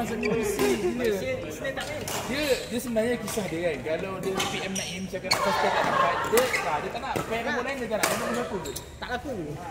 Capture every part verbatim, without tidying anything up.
maksudnya pusing dia. Dia dia sebenarnya kisah dia kan. Kalau dia P M Naim cakap nak first tak dapat, dia tak dia tak nak. Player nombor lain dia tak nak. Dia nak laku tu. Tak laku.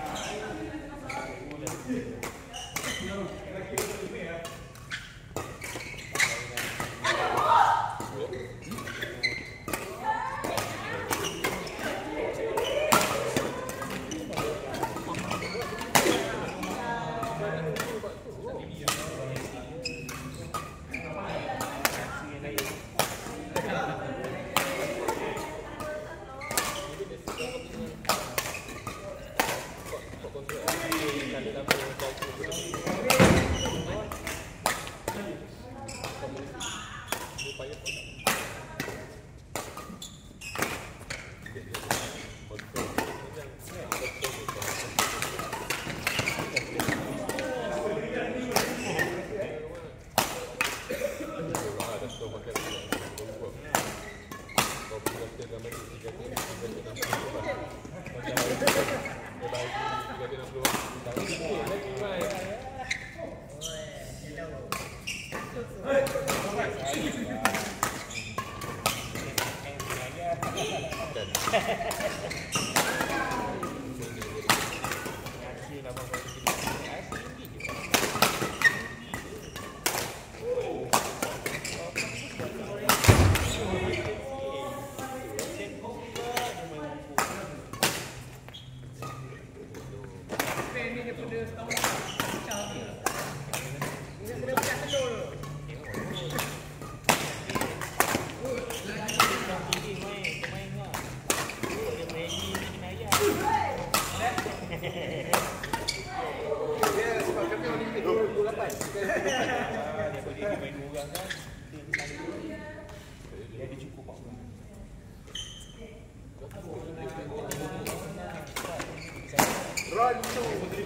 Run to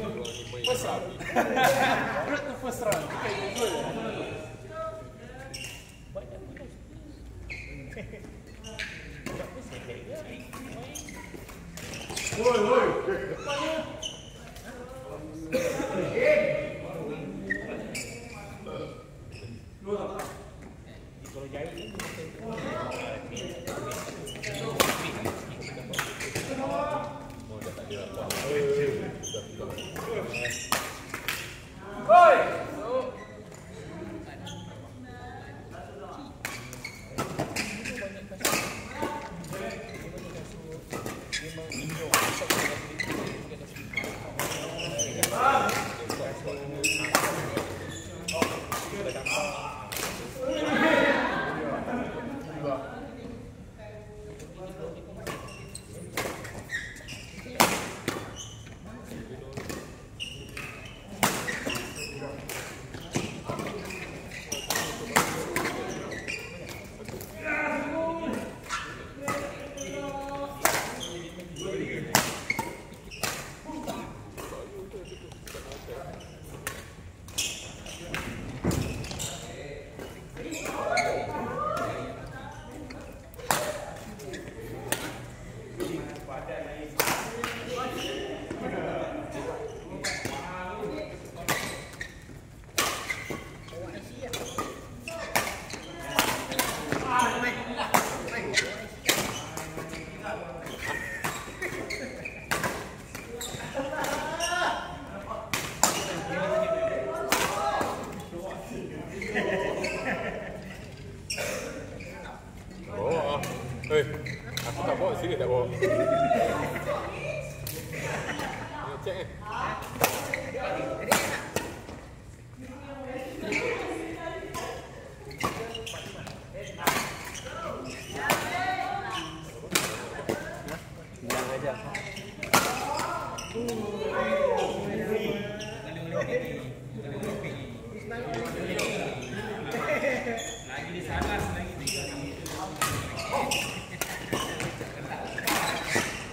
first round. Road to first round. Okay, good. Woi, woi. Hei, aku tak bawa, serius tak bawa. Cek eh. Bilang aja. Lagi di sana lagi di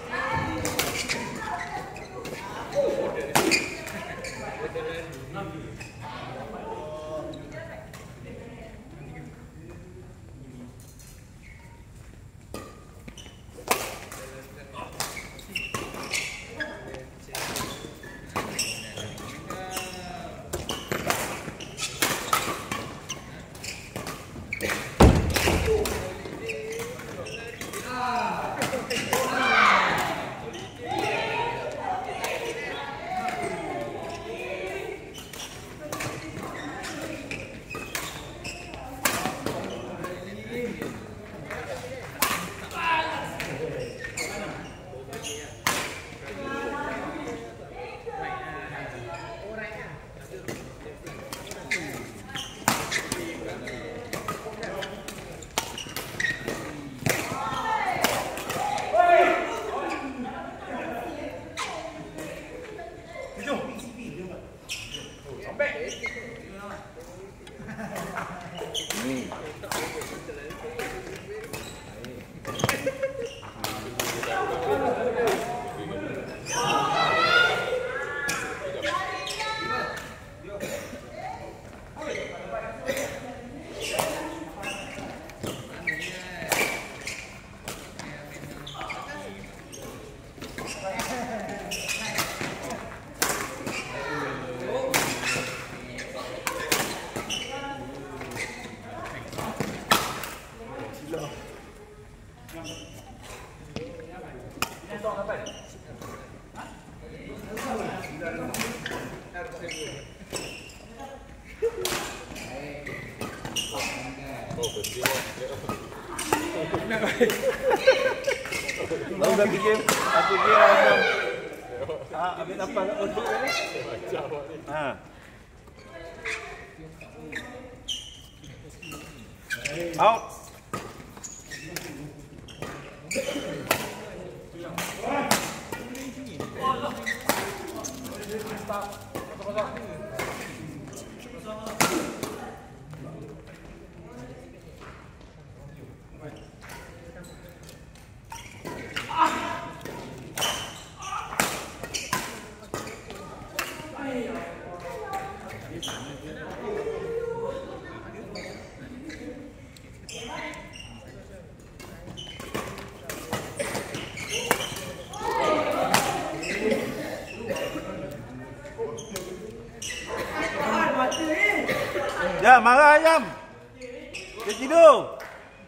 Ni. Baru dah fikir, aku kira macam ah, habis nampak kat otak ni. Ha. Out. Jam, marah Jam. Dia tidur.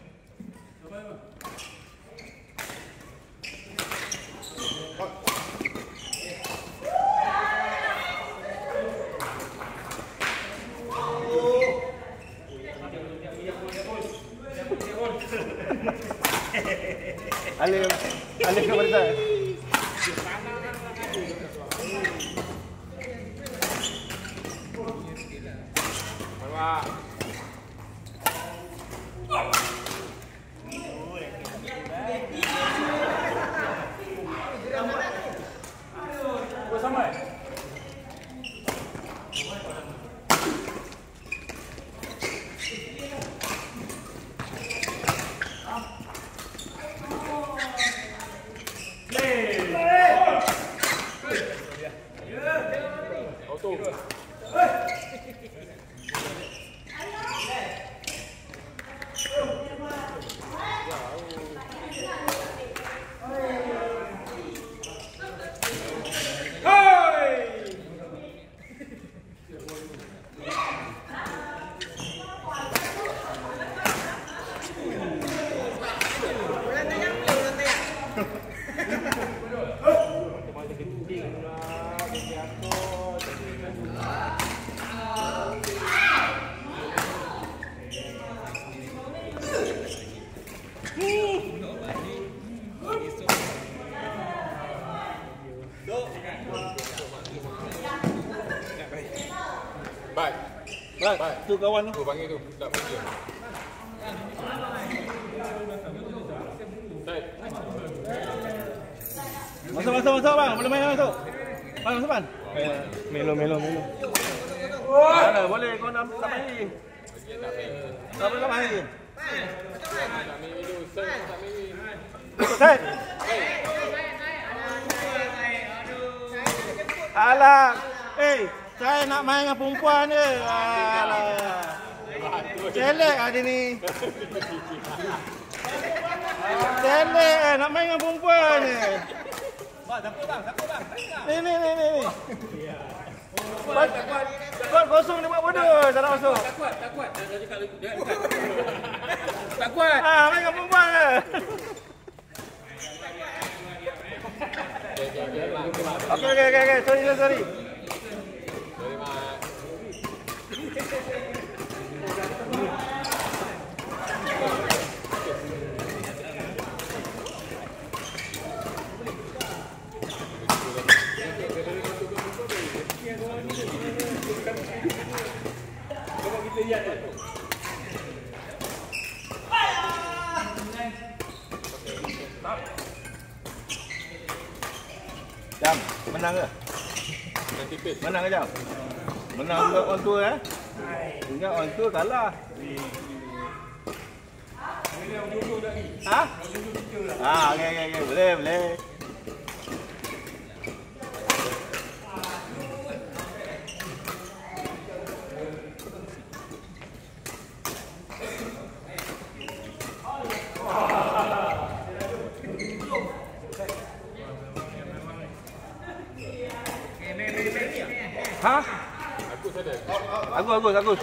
Alif, Alif ke mana? Baik. Baik, tu kawan tu. Aku panggil tu, tak panggil. Baik. Masuk, masuk, masuk bang. Boleh main masuk. Bang, masuk bang. Melo, melo, melo. Mana boleh kau nak tak main. Tak boleh main. Tak main dulu, set tak main. Set. Alah. Eh, saya nak main dengan perempuan je. Alah. Celek hari ni. Celek eh, nak main dengan perempuan je. Bang, siapa bang? Siapa bang? Ni, ni, ni, ni. Kuat kosong dia buat bodoh. Tak nak masuk. Tak kuat, tak kuat. Dia cakap dia dekat. Tak kuat. Ah, main dengan perempuan je. Okey, okey, okey, okey. Sorry, sorry, sorry. Sorry, Mat. Jam, menang ke? Menang tipis. Menang ke Jam? Menang juga orang tua eh? Ingat on tu kalah. Ha? Ah, okey okey okey. Boleh boleh. Ha? Agus ada. Agus agus agus.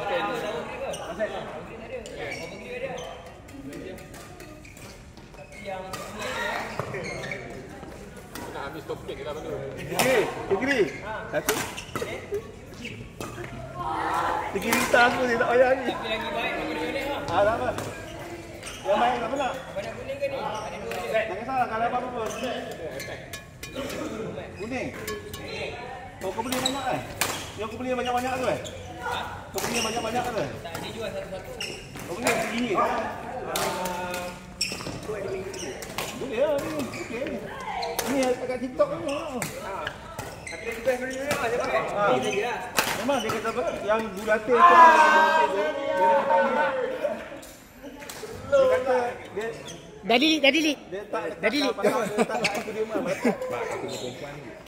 Nak habis topik kita benda. Okey, kiri. Satu. Kiri tak aku ni tak payah ni. Tapi lagi baik daripada Yonek lah. Ah, tak apa. Yang main tak nak. Banyak kuning ke ni? Ada dua je. Tak kisahlah kalau apa pun. Kuning. Kau kau beli banyak kan? Yang kau beli banyak-banyak tu eh? Kau beli banyak-banyak tu eh? Tak, dia jual satu-satu. Kau beli segini ke? Boleh lah ni. Okey. Ni kat TikTok ni. Tapi lagi best beli Yonek lah. Dia pakai. Ah. Ni saja lah. Memang dia kata apa? Yang bulatin tu. Dia kata ni. Dia kata dia Dah delete, dah delete. dia tak Dah delete. dia tak dia tak dia mah. Pak aku ni perempuan ni.